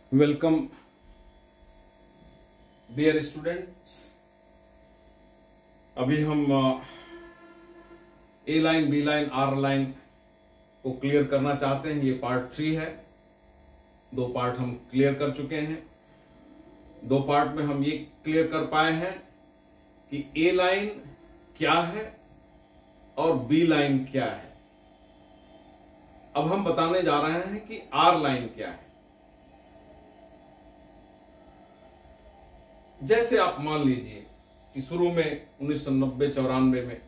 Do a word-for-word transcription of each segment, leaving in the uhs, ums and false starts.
Welcome dear students. अभी हम A line, B line, R line को क्लियर करना चाहते हैं। ये पार्ट थ्री है। दो पार्ट हम क्लियर कर चुके हैं। दो पार्ट में हम ये क्लियर कर पाए हैं कि ए लाइन क्या है और बी लाइन क्या है। अब हम बताने जा रहे हैं कि आर लाइन क्या है। जैसे आप मान लीजिए कि शुरू में उन्नीस सौ नब्बे चौरानवे में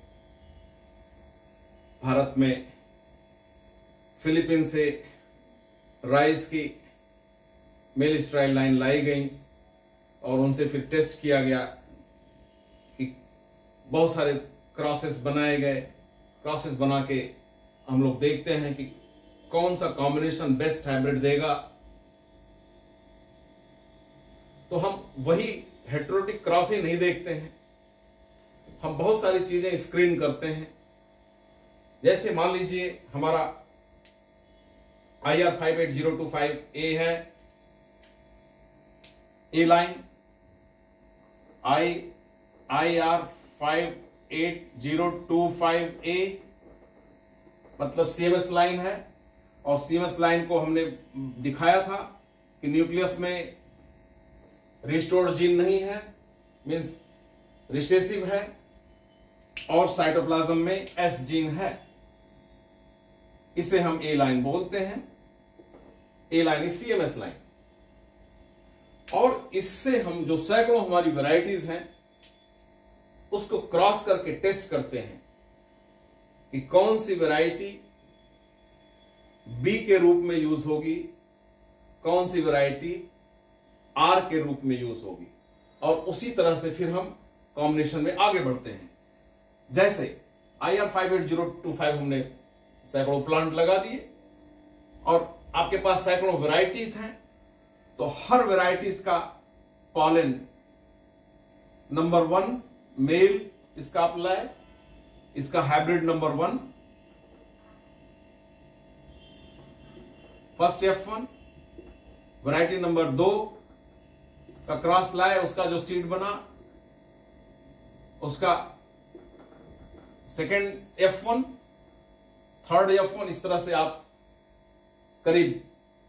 भारत में फिलीपीन से राइस की मेल स्ट्राइल लाइन लाई गई और उनसे फिर टेस्ट किया गया कि बहुत सारे क्रॉसेस बनाए गए। क्रॉसेस बना के हम लोग देखते हैं कि कौन सा कॉम्बिनेशन बेस्ट हाइब्रिड देगा। तो हम वही हेटेरोटिक क्रॉस ही नहीं देखते हैं, हम बहुत सारी चीजें स्क्रीन करते हैं। जैसे मान लीजिए हमारा I R five eight zero two five A है, A line. I I R five eight zero two five A मतलब सीएमएस लाइन है। और सीएमएस लाइन को हमने दिखाया था कि न्यूक्लियस में रिस्टोर्ड जीन नहीं है, मींस रिसेसिव है, और साइटोप्लाज्म में एस जीन है। इसे हम ए लाइन बोलते हैं। A line is CMS line. और इससे हम जो सैकड़ों हमारी वैरायटीज हैं उसको क्रॉस करके टेस्ट करते हैं कि कौन सी वैरायटी बी के रूप में यूज होगी, कौन सी वैरायटी आर के रूप में यूज होगी। और उसी तरह से फिर हम कॉम्बिनेशन में आगे बढ़ते हैं। जैसे I R five eight zero two five हमने सैकड़ों प्लांट लगा दिए और आपके पास सैकड़ों वैरायटीज हैं, तो हर वैरायटीज का पॉलन नंबर वन मेल इसका आप लाए, इसका hybrid number one, first F one. Variety number दो का क्रॉस लाए, उसका जो सीड बना उसका second F one, third F one. इस तरह से आप करीब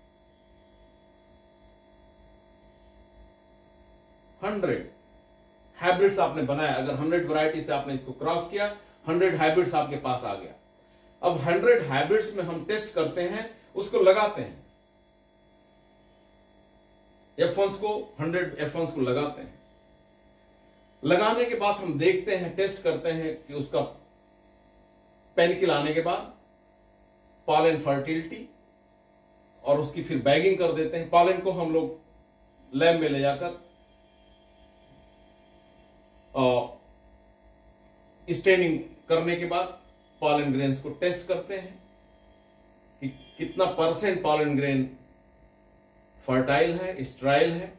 हंड्रेड हाइब्रिड्स आपने बनाया। अगर हंड्रेड वैरायटी से आपने इसको क्रॉस किया, हंड्रेड हाइब्रिड्स आपके पास आ गया। अब हंड्रेड हाइब्रिड्स में हम टेस्ट करते हैं, उसको लगाते हैं, एफ वन को हंड्रेड एफ वन को लगाते हैं। लगाने के बाद हम देखते हैं, टेस्ट करते हैं कि उसका पेनिकल आने के बाद पॉलन फर्टिलिटी, और उसकी फिर बैगिंग कर देते हैं। पॉलन को हम लोग लैब में ले जाकर और स्टेनिंग करने के बाद पॉलन ग्रेन्स को टेस्ट करते हैं कि कितना परसेंट पॉलन ग्रेन फर्टाइल है, स्ट्राइल है।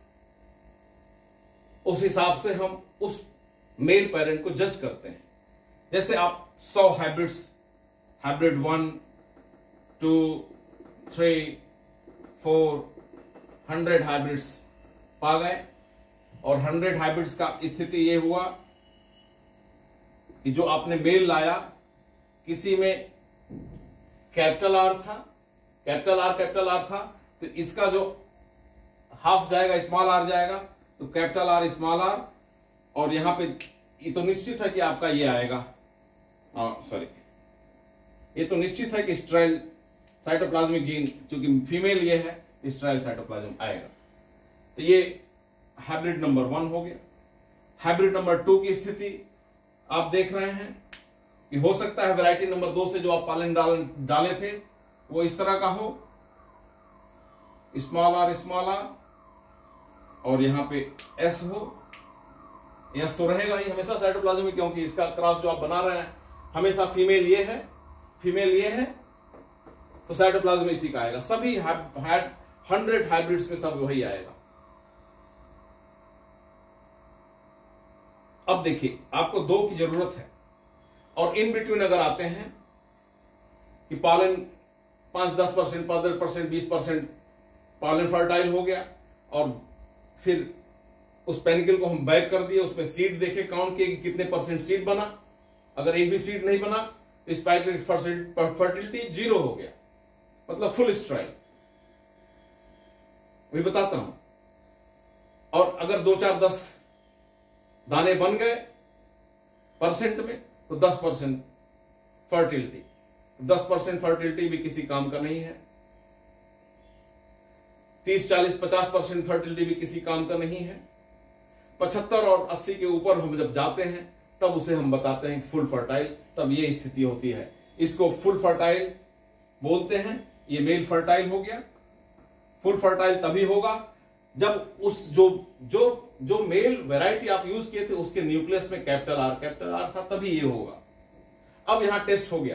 उस हिसाब से हम उस मेल पेरेंट को जज करते हैं। जैसे आप सौ hybrids, hybrid one, two, three, four, hundred hybrids पा गए, और हंड्रेड हाइब्रिड्स का स्थिति ये हुआ कि जो आपने मेल लाया, किसी में कैपिटल आर था, कैपिटल आर कैपिटल आर था, तो इसका जो हाफ जाएगा स्मॉल आर जाएगा, तो कैपिटल आर स्मॉल आर। और यहां पे ये तो निश्चित है कि आपका ये आएगा, सॉरी ये तो निश्चित है कि स्ट्राइल साइटोप्लाज्मिक जीन, चूंकि फीमेल ये है, स्ट्राइल साइटोप्लाज्म आएगा। तो ये हाइब्रिड नंबर वन हो गया। हाइब्रिड नंबर टू की स्थिति आप देख रहे हैं कि हो सकता है वैरायटी नंबर दो से जो आप पालन डाल डाले थे वो इस तरह का हो, स्मॉल आर स्मॉल आर, और यहां पे एस हो। एस तो रहेगा ही हमेशा साइटोप्लाज्म में, क्योंकि इसका क्रॉस जो आप बना रहे हैं हमेशा फीमेल ये है, फीमेल ये है, तो साइटोप्लाज्म इसी का आएगा। सभी हंड्रेड हाइब्रिड्स में सब वही आएगा। अब देखिए, आपको दो की जरूरत है, और इन बिटवीन अगर आते हैं कि पालन पांच दस परसेंट, पंद्रह परसेंट, बीस परसेंट पॉलन फर्टाइल हो गया, और फिर उस पेनिकल को हम बैक कर दिए, उसमें सीड देखे, काउंट किए कि कितने परसेंट सीड बना। अगर एक भी सीड नहीं बना तो स्पाइक फर्टिलिटी जीरो हो गया, मतलब फुल स्ट्राइल। वही बताता हूं। और अगर दो चार दस दाने बन गए परसेंट में तो दस परसेंट फर्टिलिटी, दस परसेंट फर्टिलिटी भी किसी काम का नहीं है। तीस चालीस पचास परसेंट फर्टिलिटी भी किसी काम का नहीं है। पचहत्तर और अस्सी के ऊपर हम जब जाते हैं तब उसे हम बताते हैं फुल फर्टाइल, तब ये स्थिति होती है। इसको फुल फर्टाइल बोलते हैं। ये मेल फर्टाइल हो गया। फुल फर्टाइल तभी होगा जब उस जो जो जो मेल वैरायटी आप यूज किए थे उसके न्यूक्लियस में कैपिटल आर कैपिटल आर था, तभी ये होगा। अब यहां टेस्ट हो गया,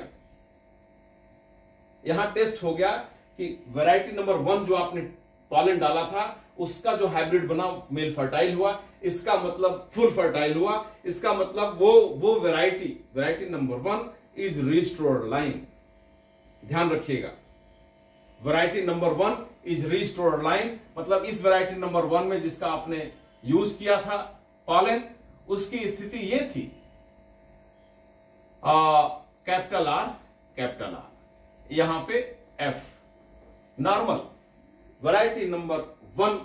यहां टेस्ट हो गया कि वैरायटी नंबर वन जो आपने पॉलन डाला था उसका जो हाइब्रिड बना मेल फर्टाइल हुआ, इसका मतलब फुल फर्टाइल हुआ। इसका मतलब वो वो variety variety number one is restored line. ध्यान रखिएगा, variety number one is restored line, मतलब इस वैरायटी नंबर वन में जिसका आपने यूज किया था पॉलन, उसकी स्थिति ये थी कैपिटल आर कैपिटल आर, यहां पे F normal. Variety number one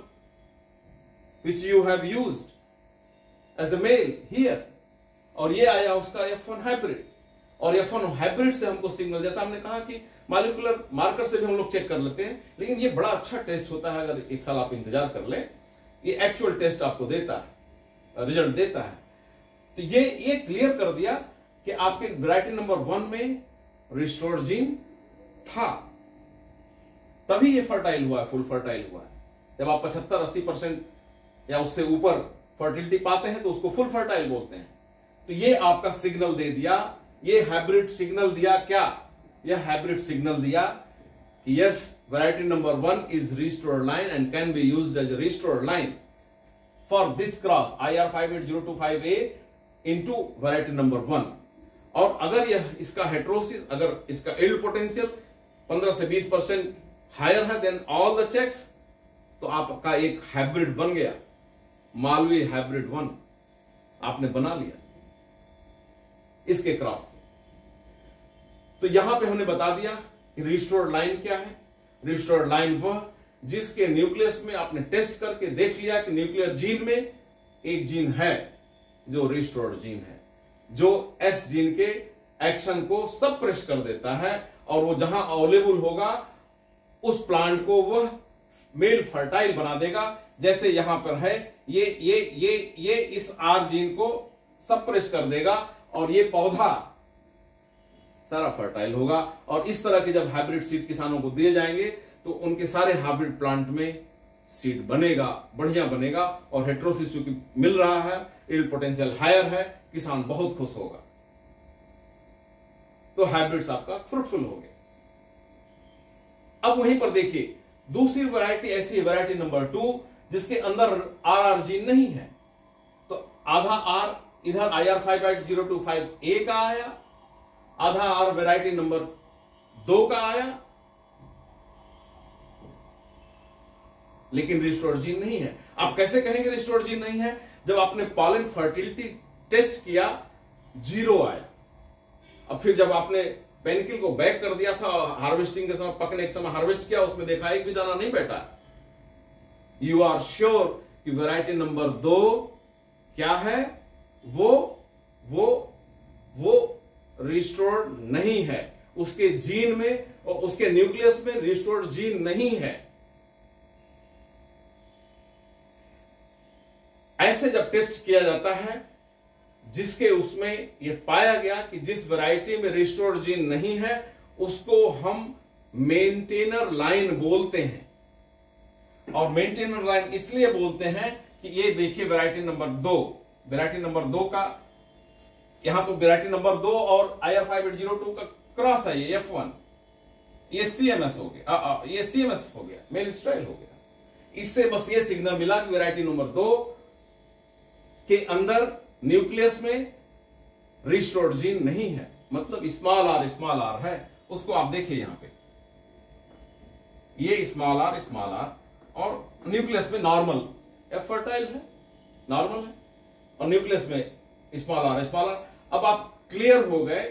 which you have used as a male here, और ये आया उसका एफ वन हाइब्रिड। और एफ वन हाइब्रिड से हमको सिग्नल, जैसा हमने कहा कि मॉलिक्यूलर मार्कर से भी हम लोग चेक कर लेते हैं, लेकिन ये बड़ा अच्छा टेस्ट होता है। अगर एक साल आप इंतजार कर लें, ये एक्चुअल टेस्ट आपको देता है, रिजल्ट देता है। तो ये ये क्लियर कर दिया कि आपके वैरायटी नंबर वन में रिस्टोर्ड जीन था, तभी ये फर्टाइल हुआ है, फुल फर्टाइल हुआ है। जब आप पचहत्तर अस्सी परसेंट या उससे ऊपर फर्टिलिटी पाते हैं तो उसको फुल फर्टाइल बोलते हैं। तो ये आपका सिग्नल दे दिया, ये हाइब्रिड सिग्नल दिया। क्या यह हाइब्रिड सिग्नल दिया कि yes, variety number one is restored line and can be used as a restored line for this cross I R five eight zero two five A into variety number one. और अगर यह इसका heterosis, अगर इसका yield potential पंद्रह से बीस percent higher है देन ऑल द चेक्स, तो आपका एक हाइब्रिड बन गया, मालवी हाइब्रिड वन आपने बना लिया इसके क्रॉस से। तो यहां पे हमने बता दिया कि रिस्टोर्ड लाइन क्या है। रिस्टोर्ड लाइन वह जिसके न्यूक्लियस में आपने टेस्ट करके देख लिया कि न्यूक्लियर जीन में एक जीन है जो रिस्टोर्ड जीन है, जो एस जीन के एक्शन को सप्रेस कर देता है, और वो जहां अवेलेबल होगा उस प्लांट को वह मेल फर्टाइल बना देगा। जैसे यहां पर है, ये ये ये ये इस आर जीन को सप्रेस कर देगा और ये पौधा सारा फर्टाइल होगा। और इस तरह के जब हाइब्रिड सीड किसानों को दिए जाएंगे तो उनके सारे हाइब्रिड प्लांट में सीड बनेगा, बढ़िया बनेगा, और हेट्रोसिस चूंकि मिल रहा है, यील्ड पोटेंशियल हायर है, किसान बहुत खुश होगा। तो हाइब्रिड्स आपका फ्रूटफुल हो गया। अब वहीं पर देखिए दूसरी वैरायटी ऐसी है, वैरायटी नंबर टू, जिसके अंदर आर आर जीन नहीं है। तो आधा आर इधर I R five eight zero two five A का आया, आधा आर वैरायटी नंबर दो का आया, लेकिन रिस्टोर्ड जीन नहीं है। आप कैसे कहेंगे रिस्टोर्ड जीन नहीं है? जब आपने पॉलन फर्टिलिटी टेस्ट किया जीरो आया। अब फिर जब आपने पेनिकल को बैक कर दिया था, हार्वेस्टिंग के समय, पकने के समय हार्वेस्ट किया, उसमें देखा एक भी दाना नहीं बैठा। यू आर श्योर कि वैरायटी नंबर दो क्या है? वो वो वो रिस्टोर्ड नहीं है, उसके जीन में और उसके न्यूक्लियस में रिस्टोर्ड जीन नहीं है। ऐसे जब टेस्ट किया जाता है जिसके उसमें यह पाया गया कि जिस वैरायटी में रिस्टोर्ड जीन नहीं है उसको हम मेंटेनर लाइन बोलते हैं। और मेंटेनर लाइन इसलिए बोलते हैं कि ये देखिए वैरायटी नंबर दो, वैरायटी नंबर दो का यहां तो वैरायटी नंबर दो और I R five eight zero two का क्रॉस है, ये एफ वन, ये सीएमएस हो गया, आ, आ, ये सीएमएस हो गया, मेल स्टाइल हो गया। इससे बस ये सिग्नल मिला कि वैरायटी नंबर दो के अंदर न्यूक्लियस में रिस्टोर्ड जीन नहीं है, मतलब स्मॉल आर स्मॉल आर है। उसको आप देखिए यहां पे, ये स्मॉल आर स्मॉल आर और न्यूक्लियस में नॉर्मल, एफ फर्टाइल है, नॉर्मल है, और न्यूक्लियस में स्मॉल आर स्मॉल आर। अब आप क्लियर हो गए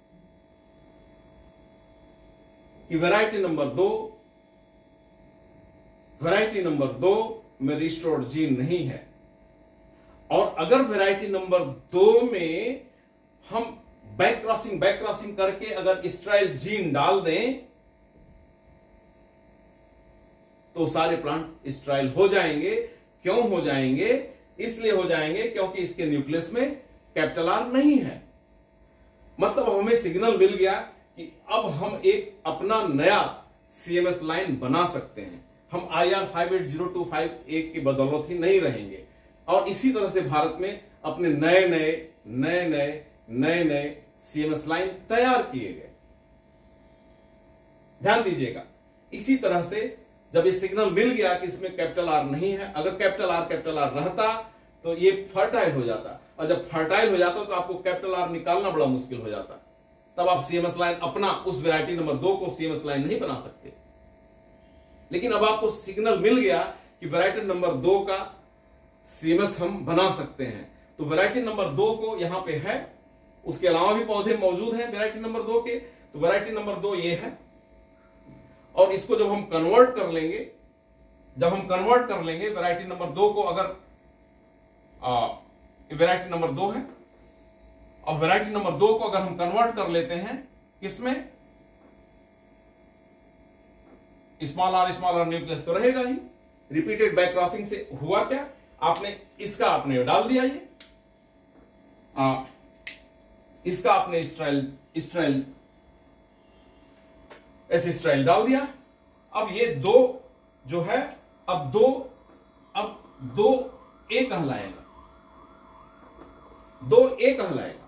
कि वैरायटी नंबर दो वैरायटी नंबर दो में रिस्टोर्ड जीन नहीं है। और अगर वैरायटी नंबर दो में हम बैक क्रॉसिंग बैक क्रॉसिंग करके अगर स्ट्राइल जीन डाल दें तो सारे प्लांट स्ट्राइल हो जाएंगे। क्यों हो जाएंगे? इसलिए हो जाएंगे क्योंकि इसके न्यूक्लियस में कैपिटल आर नहीं है। मतलब हमें सिग्नल मिल गया कि अब हम एक अपना नया सीएमएस लाइन बना सकते हैं। हम I R five eight zero two five एक की बदौलत ही नहीं रहेंगे। और इसी तरह से भारत में अपने नए नए नए नए नए नए सीएमएस लाइन तैयार किए गए। ध्यान दीजिएगा, इसी तरह से जब ये सिग्नल मिल गया कि इसमें कैपिटल आर नहीं है, अगर कैपिटल आर कैपिटल आर रहता तो ये फर्टाइल हो जाता, और जब फर्टाइल हो जाता तो आपको कैपिटल आर निकालना बड़ा मुश्किल हो जाता। तब आप सीएमएस लाइन अपना उस वैरायटी नंबर दो को सीएमएस लाइन नहीं बना सकते। लेकिन अब आपको सिग्नल मिल गया कि वैरायटी नंबर दो का सीएमएस हम बना सकते हैं। तो वैरायटी नंबर दो को यहां पे है, उसके अलावा भी पौधे मौजूद हैं वैरायटी नंबर दो के। तो वैरायटी नंबर दो ये है, और इसको जब हम कन्वर्ट कर लेंगे जब हम कन्वर्ट कर लेंगे वैरायटी नंबर दो को, अगर वैरायटी नंबर दो है और वैरायटी नंबर दो को अगर हम कन्वर्ट कर लेते हैं किसमें, small R small R nucleus तो रहेगा ही। रिपीटेड बैक क्रॉसिंग से हुआ क्या, आपने इसका आपने डाल दिया, ये आ, इसका आपने स्ट्राइल स्ट्राइल ऐसे स्ट्राइल डाल दिया। अब ये दो जो है, अब दो अब दो ए कहलाएगा, दो ए कहलाएगा,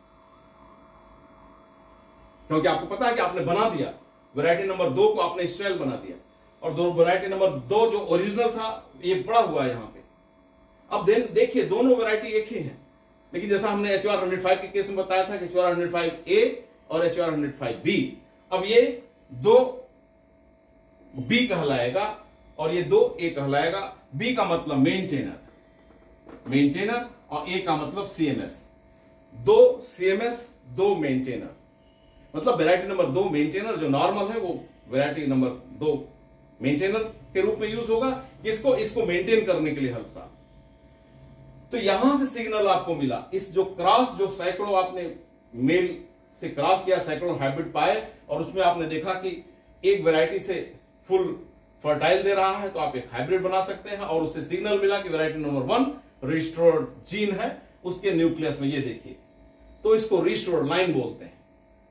क्योंकि आपको पता है कि आपने बना दिया वैरायटी नंबर दो को, आपने स्ट्राइल बना दिया। और दो वैरायटी नंबर दो जो ओरिजिनल था ये पड़ा हुआ है यहां पे। अब देखिए दोनों वैरायटी एक ही है, लेकिन जैसा हमने एच आर हंड्रेड फाइव के केस में बताया था कि H R hundred five A और H R hundred five B, अब ये दो बी कहलाएगा और ये दो ए कहलाएगा। बी का मतलब मेंटेनर मेंटेनर और ए का मतलब सीएमएस। दो सीएमएस दो मेंटेनर, मतलब वैरायटी नंबर दो मेंटेनर जो नॉर्मल है वो वैरायटी नंबर दो मेंटेनर के रूप में यूज होगा। इसको इसको मेंटेन करने के लिए हर साल। तो यहां से सिग्नल आपको मिला, इस जो क्रॉस जो सैकड़ों आपने मेल से क्रॉस किया, सैकड़ों हाइब्रिड पाए, और उसमें आपने देखा कि एक वैरायटी से फुल फर्टाइल दे रहा है, तो आप एक हाइब्रिड बना सकते हैं। और उससे सिग्नल मिला कि variety number one restored gene है, उसके न्यूक्लियस में ये देखिए, तो इसको रिस्टोर्ड लाइन बोलते हैं।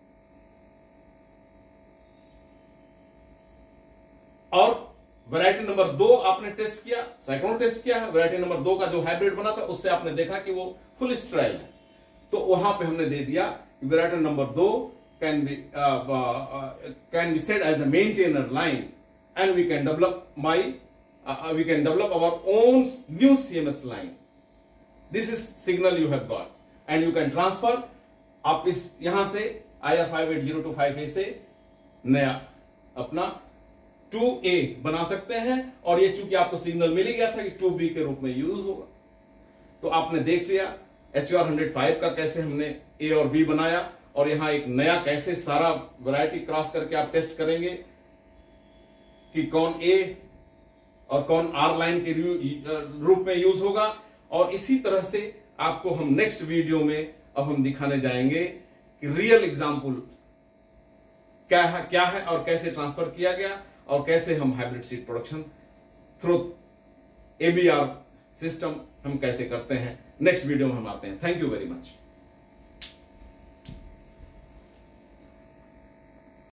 और वैरायटी नंबर दो आपने टेस्ट किया, सैकड़ों टेस्ट किया है, वैरायटी नंबर दो का जो हाइब्रिड बना था उससे आपने देखा कि वो फुल स्ट्राइल है, तो वहां पे हमने दे दिया वैरायटी नंबर दो can be can be said as a maintainer line and we can develop my we can develop our own new CMS line. This is signal you have got and you can transfer. आप इस यहां से I R five eight zero two five A से नया अपना to ए बना सकते हैं, और ये चूंकि आपको सिग्नल मिल गया था कि टू बी के रूप में यूज होगा। तो आपने देख लिया एच आर हंड्रेड फाइव का कैसे हमने ए और बी बनाया, और यहां एक नया कैसे सारा वैरायटी क्रॉस करके आप टेस्ट करेंगे कि कौन ए और कौन आर लाइन के रूप में यूज होगा। और इसी तरह से आपको हम नेक्स्ट वीडियो में अब हम दिखाने जाएंगे कि रियल एग्जाम्पल क्या है क्या है और कैसे ट्रांसफर किया गया, और कैसे हम hybrid seed production through ABR system हम कैसे करते हैं। नेक्स्ट वीडियो में हम आते हैं। Thank you very much.